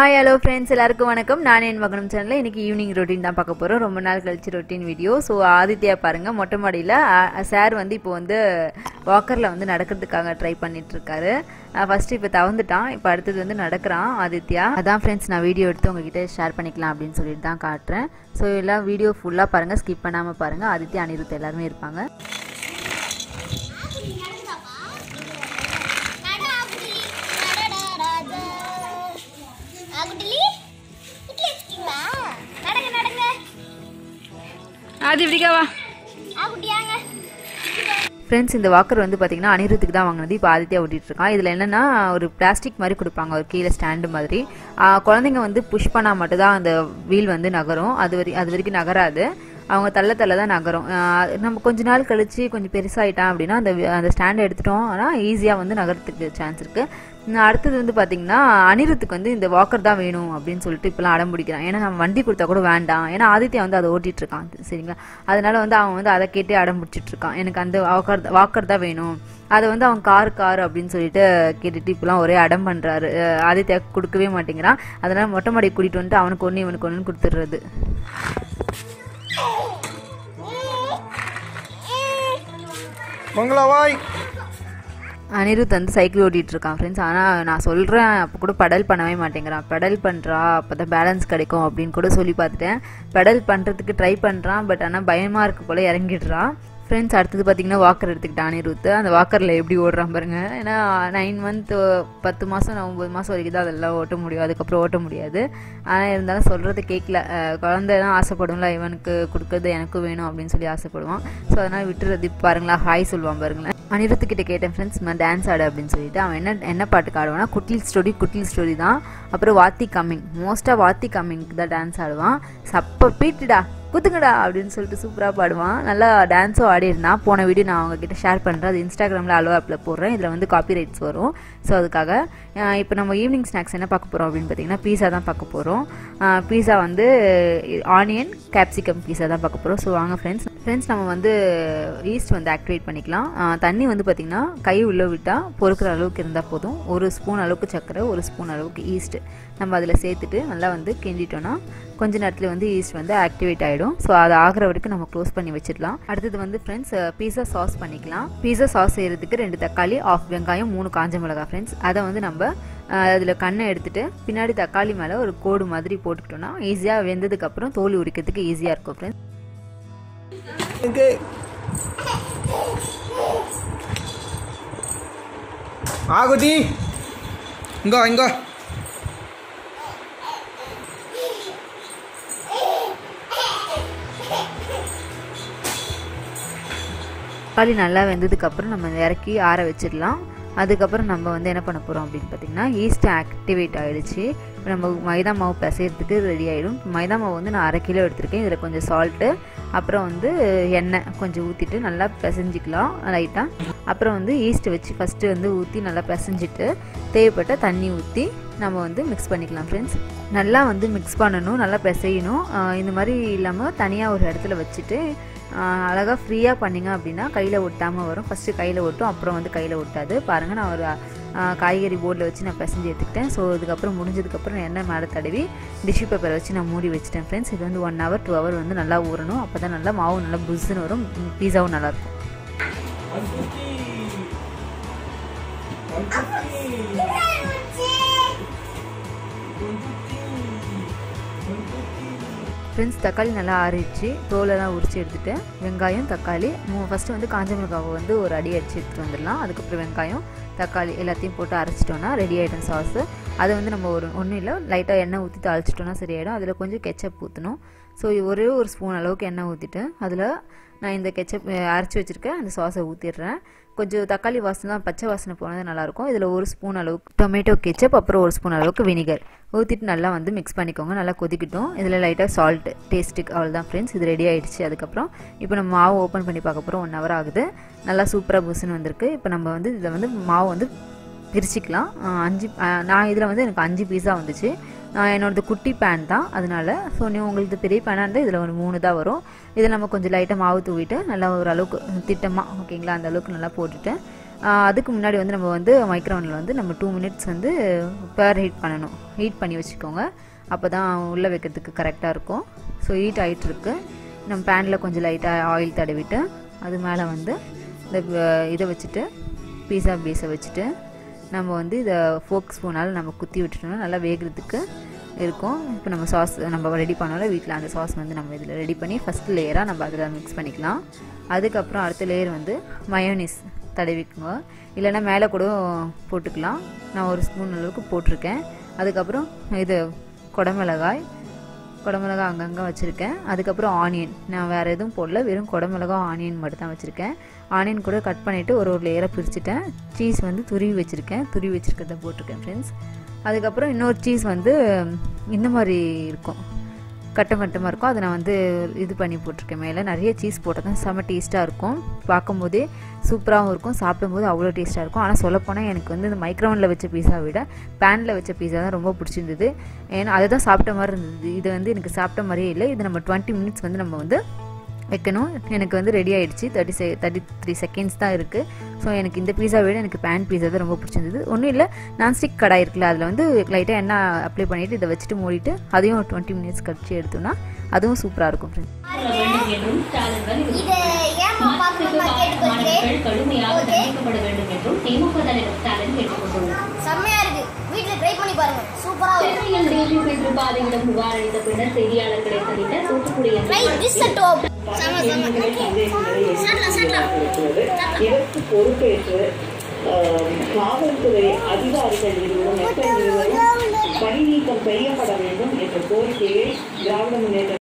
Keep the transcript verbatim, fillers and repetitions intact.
Hi hello friends, எல்லாருக்கும் வணக்கம். நான் என் மகனும் சேனலில் இன்றைக்கி ஈவினிங் ரொட்டீன் தான் பார்க்க போகிறோம். ரொம்ப நாள் கழிச்சு ரொட்டீன் வீடியோ. ஸோ ஆதித்யா பாருங்கள், மொட்டை மாடியில் சார் வந்து இப்போ வந்து வாக்கரில் வந்து நடக்கிறதுக்காக ட்ரை பண்ணிகிட்ருக்காரு. ஃபஸ்ட்டு இப்போ தவந்துட்டான், இப்போ அடுத்தது வந்து நடக்கிறான் ஆதித்யா. அதான் ஃப்ரெண்ட்ஸ், நான் வீடியோ எடுத்து உங்ககிட்ட ஷேர் பண்ணிக்கலாம் அப்படின்னு சொல்லிட்டு தான் காட்டுறேன். ஸோ எல்லாம் வீடியோ ஃபுல்லாக பாருங்கள், ஸ்கிப் பண்ணாமல் பாருங்கள். ஆதித்யா, அனிருத் எல்லாருமே இருப்பாங்க. ஃப்ரெண்ட்ஸ், இந்த வாக்கர் வந்து பார்த்தீங்கன்னா அனிருத்துக்கு தான் வாங்கினது. இப்போ ஆதித்யா ஓட்டிகிட்டு இருக்கான். இதில் என்னென்னா ஒரு பிளாஸ்டிக் மாதிரி கொடுப்பாங்க, ஒரு கீழே ஸ்டாண்டு மாதிரி. குழந்தைங்க வந்து புஷ் பண்ணால் மட்டும்தான் அந்த வீல் வந்து நகரும், அது வரை அது வரைக்கும் நகராது. அவங்க தள்ள தள்ள தான் நகரும். நம்ம கொஞ்ச நாள் கழித்து கொஞ்சம் பெருசாகிட்டான் அப்படின்னா அந்த அந்த ஸ்டாண்டை எடுத்துட்டோம் ஆனால் ஈஸியாக வந்து நகரத்துக்கு சான்ஸ் இருக்குது. அடுத்தது வந்து பார்த்திங்கன்னா அனிருத்துக்கு வந்து இந்த வாக்கர் தான் வேணும் அப்படின்னு சொல்லிட்டு இப்போலாம் அடம் பிடிக்கிறான். ஏன்னா நம்ம வண்டி கொடுத்தா கூட வேண்டாம், ஏன்னா ஆதித்யா வந்து அதை ஓட்டிகிட்ருக்கான் சரிங்களா. அதனால் வந்து அவன் வந்து அதை கேட்டே அடம் பிடிச்சிட்ருக்கான், எனக்கு அந்த வாக்கர் வாக்கர் தான் வேணும். அதை வந்து அவன் கார் கார் அப்படின்னு சொல்லிட்டு கேட்டுட்டு இப்போலாம் ஒரே அடம் பண்ணுறாரு. ஆதித்யா கொடுக்கவே மாட்டேங்கிறான். அதனால் மொட்டை மாடி கூட்டிகிட்டு வந்துட்டு அவனுக்கு ஒன்று இவனுக்கு ஒன்றுன்னு கொடுத்துட்றது. அனிருத் வந்து சைக்கிள் ஓட்டிகிட்டு இருக்கான் ஃப்ரெண்ட்ஸ். ஆனால் நான் சொல்கிறேன், அப்போ கூட பெடல் பண்ணவே மாட்டேங்கிறான். பெடல் பண்ணுறா அப்போ தான் பேலன்ஸ் கிடைக்கும் அப்படின்னு கூட சொல்லி பார்த்துட்டேன். பெடல் பண்ணுறதுக்கு ட்ரை பண்ணுறான், பட் ஆனால் பயமாக இருக்குது போல் இறங்கிடுறான். ஃப்ரெண்ட்ஸ், அடுத்தது பார்த்திங்கன்னா வாக்கர் எடுத்துக்கிட்டான் அனிருத். அந்த வாக்கரில் எப்படி ஓடுறான் பாருங்கள். ஏன்னா நைன் மந்த் பத்து மாதம் ஒம்பது மாதம் வரைக்கும் தான் அதெல்லாம் ஓட்ட முடியும், அதுக்கப்புறம் ஓட்ட முடியாது. ஆனால் இருந்தாலும் சொல்கிறது கேட்கல. குழந்தை தான் ஆசைப்படும்ல, இவனுக்கு கொடுக்குறது எனக்கும் வேணும் அப்படின்னு சொல்லி ஆசைப்படுவான். ஸோ அதனால் விட்டுறது. இப்போ பாருங்களா, ஹாய் சொல்லுவான் பாருங்களேன். அனிருத்துக்கிட்ட கேட்டேன் ஃப்ரெண்ட்ஸ், நான் டான்ஸ் ஆடு அப்படின்னு சொல்லிட்டு. அவன் என்ன என்ன பாட்டுக்கு ஆடுவான்னா குட்டில் ஸ்டோரி குட்டில் ஸ்டோரி தான். அப்புறம் வாத்தி கம்மிங், மோஸ்ட்டாக வாத்தி கம்மிங்க்கு தான் டான்ஸ் ஆடுவான். சப்ப பீட்டுடா குத்துங்கடா அப்படின்னு சொல்லிட்டு சூப்பராக பாடுவான். நல்லா டான்ஸும் ஆடி இருந்தான். போன வீடியோ நான் அவங்ககிட்ட ஷேர் பண்ணுறேன், அது இன்ஸ்டாகிராமில் அலோ ஆப்பில் போடுறேன். இதில் வந்து காப்பி ரைட்ஸ் வரும். ஸோ அதுக்காக இப்போ நம்ம ஈவினிங் ஸ்நாக்ஸ் என்ன பார்க்க போகிறோம் அப்படின்னு பார்த்தீங்கன்னா பீஸா தான் பார்க்க போகிறோம். பீஸா வந்து ஆனியன் கேப்சிகம் பீஸா தான் பார்க்க போகிறோம். ஸோ வாங்க ஃப்ரெண்ட்ஸ் ஃப்ரெண்ட்ஸ் நம்ம வந்து ஈஸ்ட் வந்து ஆக்டிவேட் பண்ணிக்கலாம். தண்ணி வந்து பார்த்திங்கன்னா கை உள்ளே விட்டால் பொறுக்கிற அளவுக்கு இருந்தால் போதும். ஒரு ஸ்பூன் அளவுக்கு சர்க்கரை, ஒரு ஸ்பூன் அளவுக்கு ஈஸ்ட் நம்ம அதில் சேர்த்துட்டு நல்லா வந்து கிண்டிட்டோன்னா கொஞ்ச நேரத்தில் வந்து ஈஸ்ட் வந்து ஆக்டிவேட் ஆகிடும். ஸோ அது ஆகிற வரைக்கும் நம்ம க்ளோஸ் பண்ணி வச்சிடலாம். அடுத்தது வந்து ஃப்ரெண்ட்ஸ் பீஸா சாஸ் பண்ணிக்கலாம். பீஸா சாஸ் செய்கிறதுக்கு ரெண்டு தக்காளி, ஆஃப் வெங்காயம், மூணு காஞ்ச மிளகா ஃப்ரெண்ட்ஸ். அதை வந்து நம்ம அதில் கண்ணை எடுத்துகிட்டு பின்னாடி தக்காளி மேலே ஒரு கோடு மாதிரி போட்டுக்கிட்டோன்னா ஈஸியாக வெந்ததுக்கப்புறம் தோல் உரிக்கிறதுக்கு ஈஸியாக இருக்கும் ஃப்ரெண்ட்ஸ். ஆகுதி இங்கோ இங்கோ தக்காளி நல்லா வெந்ததுக்கப்புறம் நம்ம இறக்கி ஆற வச்சிடலாம். அதுக்கப்புறம் நம்ம வந்து என்ன பண்ண போகிறோம் அப்படின்னு பார்த்திங்கன்னா ஈஸ்ட் ஆக்டிவேட் ஆகிடுச்சு. இப்போ நம்ம மைதா மாவு பிசைறதுக்கு ரெடி ஆகிடும். மைதா மாவு வந்து நான் அரை கிலோ எடுத்திருக்கேன். இதில் கொஞ்சம் சால்ட்டு, அப்புறம் வந்து எண்ணெய் கொஞ்சம் ஊற்றிட்டு நல்லா பிசைஞ்சிக்கலாம் லைட்டாக. அப்புறம் வந்து ஈஸ்ட்டை வச்சு ஃபஸ்ட்டு வந்து ஊற்றி நல்லா பிசைஞ்சிட்டு தேவைப்பட்ட தண்ணி ஊற்றி நம்ம வந்து மிக்ஸ் பண்ணிக்கலாம் ஃப்ரெண்ட்ஸ். நல்லா வந்து மிக்ஸ் பண்ணணும், நல்லா பிசையணும். இந்த மாதிரி இல்லாமல் தனியாக ஒரு இடத்துல வச்சுட்டு அழகாக ஃப்ரீயாக பண்ணிங்க அப்படின்னா கையில் ஒட்டாமல் வரும். ஃபஸ்ட்டு கையில் ஒட்டும், அப்புறம் வந்து கையில் ஒட்டாது. பாருங்கள், நான் ஒரு காய்கறி போர்டில் வச்சு நான் பிசைஞ்சு எடுத்துக்கிட்டேன். ஸோ இதுக்கப்புறம் முடிஞ்சதுக்கப்புறம் எண்ணெய் மேலே தடவி டிஷ்யூ பேப்பரை வச்சு நான் மூடி வச்சுட்டேன் ஃப்ரெண்ட்ஸ். இது வந்து ஒன் ஹவர் டூ ஹவர் வந்து நல்லா ஊறணும். அப்போ தான் நல்லா மாவு நல்லா புஸ்ஸுன்னு வரும், பீஸாவும் நல்லாயிருக்கும். ஃப்ரெண்ட்ஸ், தக்காளி நல்லா ஆறிடுச்சு. தோலெல்லாம் உரிச்சு எடுத்துகிட்டு வெங்காயம் தக்காளி ஃபஸ்ட்டு வந்து காஞ்ச மிளகாவை வந்து ஒரு அடி அடிச்சு எடுத்துகிட்டு வந்துடலாம். அதுக்கப்புறம் வெங்காயம் தக்காளி எல்லாத்தையும் போட்டு அரைச்சிட்டோன்னா ரெடி ஆகிடும் சாஸு. அதை வந்து நம்ம ஒரு ஒன்றும் இல்லை லைட்டாக எண்ணெய் ஊற்றி தாளிச்சிட்டோன்னா சரியாயிடும். அதில் கொஞ்சம் கெச்சப் ஊற்றணும். ஸோ ஒரே ஒரு ஸ்பூன் அளவுக்கு எண்ணெய் ஊற்றிட்டு அதில் நான் இந்த கெச்சப் அரைச்சி வச்சுருக்கேன் அந்த சாஸை ஊற்றிடுறேன். கொஞ்சம் தக்காளி வாசனை பச்சை வாசனை போனது நல்லாயிருக்கும். இதில் ஒரு ஸ்பூன் அளவுக்கு டொமேட்டோ கெச்சப், அப்புறம் ஒரு ஸ்பூன் அளவுக்கு வினிகர் ஊற்றிட்டு நல்லா வந்து மிக்ஸ் பண்ணிக்கோங்க. நல்லா கொதிக்கிட்டோம். இதில் லைட்டாக சால்ட் டேஸ்ட்டுக்கு, அவ்வளோதான் ஃப்ரெண்ட்ஸ். இது ரெடி ஆகிடுச்சு. அதுக்கப்புறம் இப்போ நம்ம மாவு ஓப்பன் பண்ணி பார்க்க போகிறோம். ஒன் ஹவர் ஆகுது. நல்லா சூப்பராக புஸ்ஸுன்னு வந்திருக்கு. இப்போ நம்ம வந்து இதில் வந்து மாவு வந்து பிரிச்சுக்கலாம். அஞ்சு நான் இதில் வந்து எனக்கு அஞ்சு பீஸா வந்துச்சு. என்னோடது குட்டி பேன் தான் அதனால. ஸோ நீ உங்களுக்கு பெரிய பேனாக இருந்தால் இதில் ஒரு மூணு தான் வரும். இதில் நம்ம கொஞ்சம் லைட்டாக மாவு தூவிட்டு நல்லா ஒரு அளவுக்கு திட்டமாக ஓகேங்களா அந்த அளவுக்கு நல்லா போட்டுட்டு அதுக்கு முன்னாடி வந்து நம்ம வந்து மைக்ரோவனில் வந்து நம்ம டூ மினிட்ஸ் வந்து பேர் ஹீட் பண்ணணும். ஹீட் பண்ணி வச்சுக்கோங்க, அப்போ தான் உள்ளே வைக்கிறதுக்கு கரெக்டாக இருக்கும். ஸோ ஹீட் ஆகிட்டுருக்கு. நம்ம பேனில் கொஞ்சம் லைட்டாக ஆயில் தடவிட்டு அது மேலே வந்து இந்த இதை வச்சுட்டு பீஸா பேஸை வச்சுட்டு நம்ம வந்து இதை ஃபோக் ஸ்பூனால் நம்ம குத்தி விட்டுட்டோம்னா நல்லா வேகிறதுக்கு இருக்கும். இப்போ நம்ம சாஸ் நம்ம ரெடி பண்ணோம்ல வீட்டில், அந்த சாஸ் வந்து நம்ம இதில் ரெடி பண்ணி ஃபஸ்ட் லேயராக நம்ம அதில் மிக்ஸ் பண்ணிக்கலாம். அதுக்கப்புறம் அடுத்த லேயர் வந்து மயோனிஸ் தடவிக்குங்க, இல்லைன்னா மேலே கூட போட்டுக்கலாம். நான் ஒரு ஸ்பூன் அளவுக்கு போட்டிருக்கேன். அதுக்கப்புறம் இது குடமிளகாய் குடமிளகாய் அங்கங்கே வச்சுருக்கேன். அதுக்கப்புறம் ஆனியன், நான் வேறு எதுவும் போடல, வெறும் குடமிளகாய் ஆனியன் மட்டும் தான் வச்சுருக்கேன். ஆனியன் கூட கட் பண்ணிவிட்டு ஒரு ஒரு லேயராக பிரிச்சுட்டேன். சீஸ் வந்து துருவி வச்சுருக்கேன், துருவி வச்சுருக்கிறத போட்டிருக்கேன் ஃப்ரெண்ட்ஸ். அதுக்கப்புறம் இன்னொரு சீஸ் வந்து இந்த மாதிரி இருக்கும், கட்டம் கட்டமாக இருக்கும், அதை நான் வந்து இது பண்ணி போட்டிருக்கேன். மேலே நிறைய சீஸ் போட்டால் தான் செம்ம டேஸ்ட்டாக இருக்கும். பார்க்கும்போதே சூப்பராகவும் இருக்கும், சாப்பிடும்போது அவ்வளோ டேஸ்ட்டாக இருக்கும். ஆனால் சொல்லப்போனால் எனக்கு வந்து இந்த மைக்ரோவனில் வச்ச பீஸா விட பேனில் வச்ச பீஸா தான் ரொம்ப பிடிச்சிருந்தது. ஏன்னா அதை தான் சாப்பிட்ட மாதிரி இருந்தது. இது வந்து எனக்கு சாப்பிட்ட மாதிரியே இல்லை. இது நம்ம டுவெண்ட்டி மினிட்ஸ் வந்து நம்ம வந்து வைக்கணும். எனக்கு வந்து ரெடி ஆகிடுச்சு. தேர்ட்டி செ தேர்ட்டி த்ரீ செகண்ட்ஸ் தான் இருக்குது. ஸோ எனக்கு இந்த பீஸா விட எனக்கு பேன் பீஸா தான் ரொம்ப பிடிச்சிருந்தது. ஒன்றும் இல்லை, நான்ஸ்டிக் கடாய் இருக்குல்ல, அதில் வந்து லைட்டாக எண்ணெய் அப்ளை பண்ணிவிட்டு இதை வச்சுட்டு மூடிட்டு அதையும் ஒரு டுவெண்ட்டி மினிட்ஸ் கழிச்சு எடுத்தோம்னா அதுவும் சூப்பராக இருக்கும் ஃப்ரெண்ட்ஸ். இதற்கு பொறுப்பேற்று காவல்துறை அதிகாரிகள் இருவரும் பணி நீக்கம் செய்யப்பட வேண்டும் என்ற கோரிக்கையை திராவிட முன்னேற்ற